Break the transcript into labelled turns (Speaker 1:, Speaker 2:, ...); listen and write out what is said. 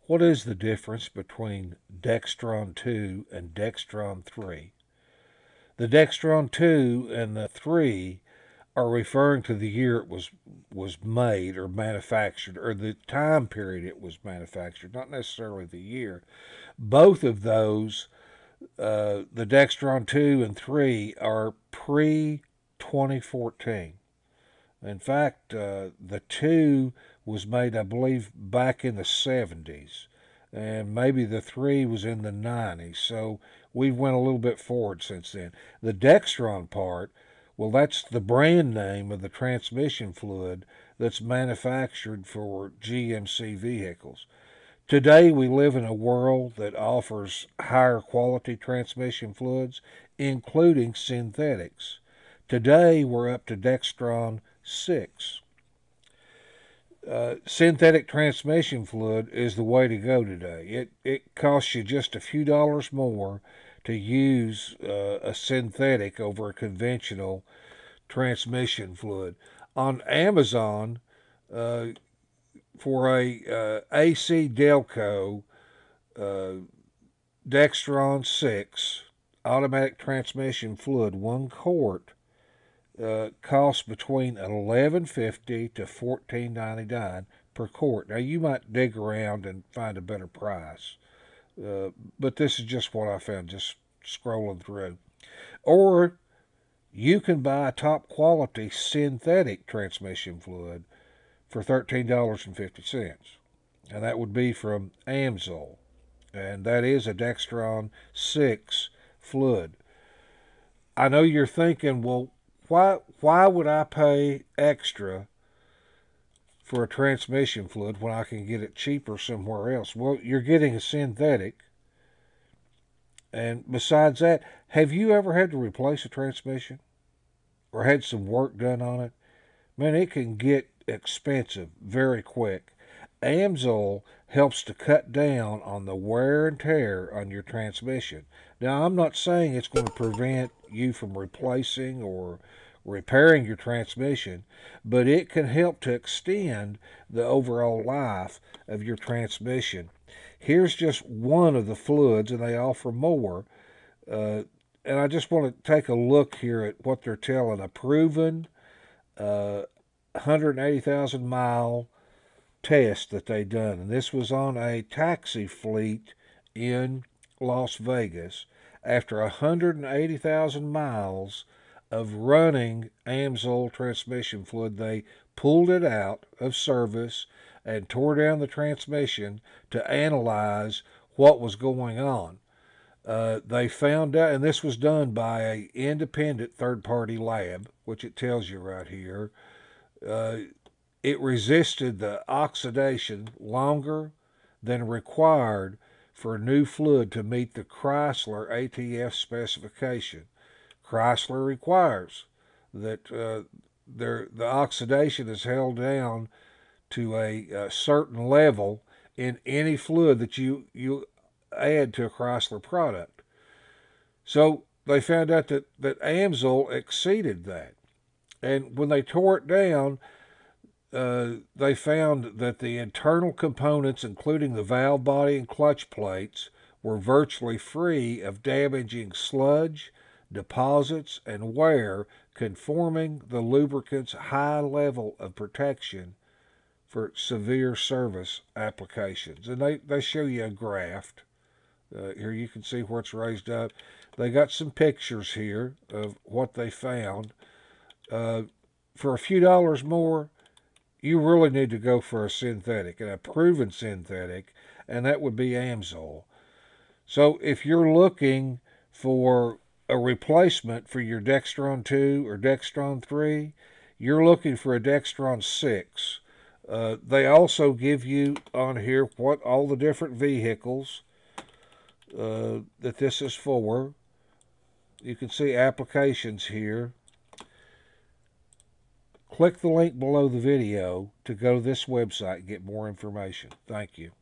Speaker 1: What is the difference between Dexron-II and Dexron-III? The Dexron-II and the 3 are referring to the year it was made or manufactured, or the time period it was manufactured, not necessarily the year. Both of those, the Dexron-II and 3, are pre-2014. In fact, the 2 was made, I believe, back in the 70s, and maybe the 3 was in the 90s. So we've went a little bit forward since then. The Dexron part, well, that's the brand name of the transmission fluid that's manufactured for GMC vehicles. Today, we live in a world that offers higher quality transmission fluids, including synthetics. Today, we're up to Dexron-6. Synthetic transmission fluid is the way to go today. It costs you just a few dollars more to use a synthetic over a conventional transmission fluid. On Amazon, for a AC Delco Dexron-6 automatic transmission fluid, 1 quart costs between $11.50 to $14.99 per quart. Now you might dig around and find a better price, but this is just what I found just scrolling through. Or you can buy a top quality synthetic transmission fluid for $13.50, and that would be from Amsoil, and that is a Dexron-6 fluid. I know you're thinking, well, why would I pay extra for a transmission fluid when I can get it cheaper somewhere else? Well, you're getting a synthetic, and besides that, have you ever had to replace a transmission or had some work done on it? Man, it can get expensive very quick. Amsoil helps to cut down on the wear and tear on your transmission. Now, I'm not saying it's going to prevent you from replacing or repairing your transmission, but it can help to extend the overall life of your transmission. Here's just one of the fluids, and they offer more. And I just want to take a look here at what they're telling. A proven 180,000 mile test that they done, and this was on a taxi fleet in Las Vegas. After 180,000 miles of running Amsoil transmission fluid, they pulled it out of service and tore down the transmission to analyze what was going on. They found out, and this was done by an independent third-party lab, which it tells you right here. It resisted the oxidation longer than required for new fluid to meet the Chrysler ATF specification. Chrysler requires that the oxidation is held down to a certain level in any fluid that you add to a Chrysler product. So they found out that Amsoil exceeded that. And when they tore it down, they found that the internal components, including the valve body and clutch plates, were virtually free of damaging sludge, deposits, and wear, conforming the lubricant's high level of protection for severe service applications. And they show you a graph. Here you can see where it's raised up. They got some pictures here of what they found. For a few dollars more, you really need to go for a synthetic, and a proven synthetic, and that would be Amsoil. So if you're looking for a replacement for your Dexron-II or Dexron-III, you're looking for a Dexron-6. They also give you on here what all the different vehicles that this is for. You can see applications here. Click the link below the video to go to this website and get more information. Thank you.